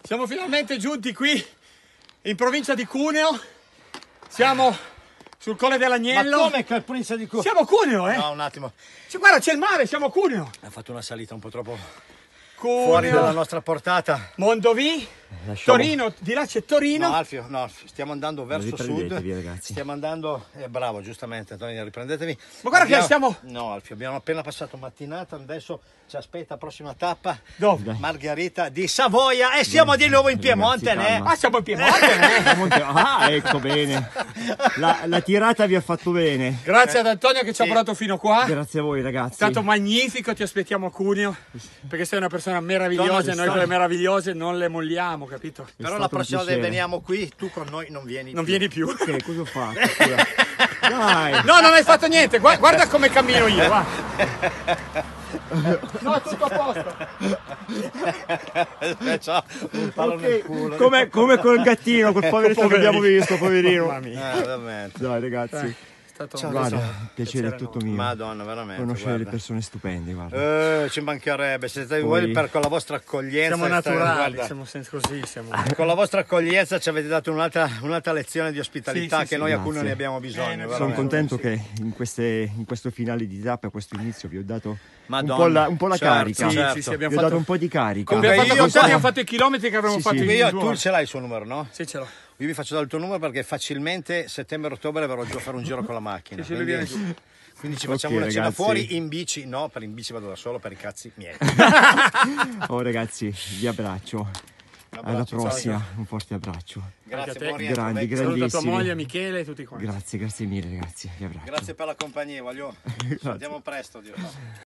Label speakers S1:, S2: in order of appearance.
S1: Siamo finalmente giunti qui in provincia di Cuneo. Siamo sul Colle dell'Agnello.
S2: Ma come che provincia di Cuneo?
S1: Siamo a Cuneo, eh?
S2: No, un attimo.
S1: Guarda, c'è il mare, siamo a Cuneo.
S2: Ha fatto una salita un po' troppo
S1: Cuneo,
S2: fuori dalla nostra portata.
S1: Mondovì, Torino, di là c'è Torino.
S2: No, Alfio, no, stiamo andando verso sud.
S3: Ragazzi.
S2: Stiamo andando, bravo, giustamente, Antonio, riprendetevi.
S1: Ma guarda che stiamo...
S2: No, Alfio, abbiamo appena passato mattinata, adesso ci aspetta la prossima tappa.
S1: Dove?
S2: Margherita di Savoia e siamo di nuovo in Piemonte,
S3: Ragazzi,
S2: né?
S1: Ah, siamo in Piemonte,
S3: Ah, ecco, bene. La tirata vi ha fatto bene.
S1: Grazie ad Antonio che ci ha portato fino qua.
S3: Grazie a voi, ragazzi.
S1: È stato magnifico, ti aspettiamo a Cuneo, perché sei una persona meravigliosa e noi quelle meravigliose non le molliamo, capito?
S2: Però la prossima volta che veniamo qui, tu con noi non vieni
S1: Non
S2: più.
S1: vieni più.
S3: Ok, cosa ho fatto? Dai.
S1: No, non hai fatto niente, guarda come cammino io, guarda. No, è tutto a posto.
S2: Ciao, un palo nel culo.
S3: Come col gattino, quel poveretto che abbiamo visto, poverino.
S1: Mamma mia.
S2: Veramente.
S3: Dai, ragazzi.
S1: È stato
S2: Ciao,
S3: Guarda,
S2: tesoro.
S3: piacere è tutto mio.
S2: Madonna, veramente.
S3: Conoscere
S2: guarda.
S3: le persone stupende, guarda.
S2: Ci mancherebbe, siete
S3: Poi-
S2: voi con la vostra accoglienza.
S1: Siamo naturali,
S2: guarda,
S1: siamo così, siamo...
S2: con la vostra accoglienza ci avete dato un'altra lezione di ospitalità
S1: Sì, sì,
S2: che
S1: sì,
S2: noi a
S3: grazie.
S2: Cuneo ne abbiamo bisogno.
S1: Sono
S3: Sono
S2: veramente.
S3: contento che in questo finale di tappa, a questo inizio, vi ho dato
S2: Madonna,
S3: un po' la
S2: certo,
S3: carica.
S2: certo.
S1: Sì, sì,
S3: Vi
S1: abbiamo
S3: ho dato
S1: fatto...
S3: un po' di carica.
S2: Comunque
S1: Abbiamo fatto
S2: io-
S1: con te, abbiamo fatto i chilometri che avremmo
S3: Sì,
S1: fatto
S3: sì.
S1: in
S2: Io,
S1: due
S2: tu
S1: ore.
S2: ce l'hai il suo numero, no?
S1: Sì, ce l'ho.
S2: Io vi faccio dare il tuo numero perché facilmente settembre-ottobre verrò giù a fare un giro con la macchina.
S1: Sì, sì, lui viene su.
S2: Quindi ci facciamo
S3: Ok,
S2: una cena
S3: ragazzi.
S2: fuori in bici. No, in bici vado da solo per i cazzi miei.
S3: Oh, ragazzi, vi abbraccio. Alla
S2: abbraccio,
S3: prossima, un forte abbraccio.
S2: Grazie,
S1: Anche a te.
S2: buon rientro,
S3: Grandi,
S2: vecchio.
S3: grandi.
S1: Saluto tua
S3: Grandissimi.
S1: moglie, Michele e tutti quanti.
S3: Grazie mille, ragazzi. Vi abbraccio.
S2: Grazie per la compagnia, voglio. Ci vediamo presto, Dio.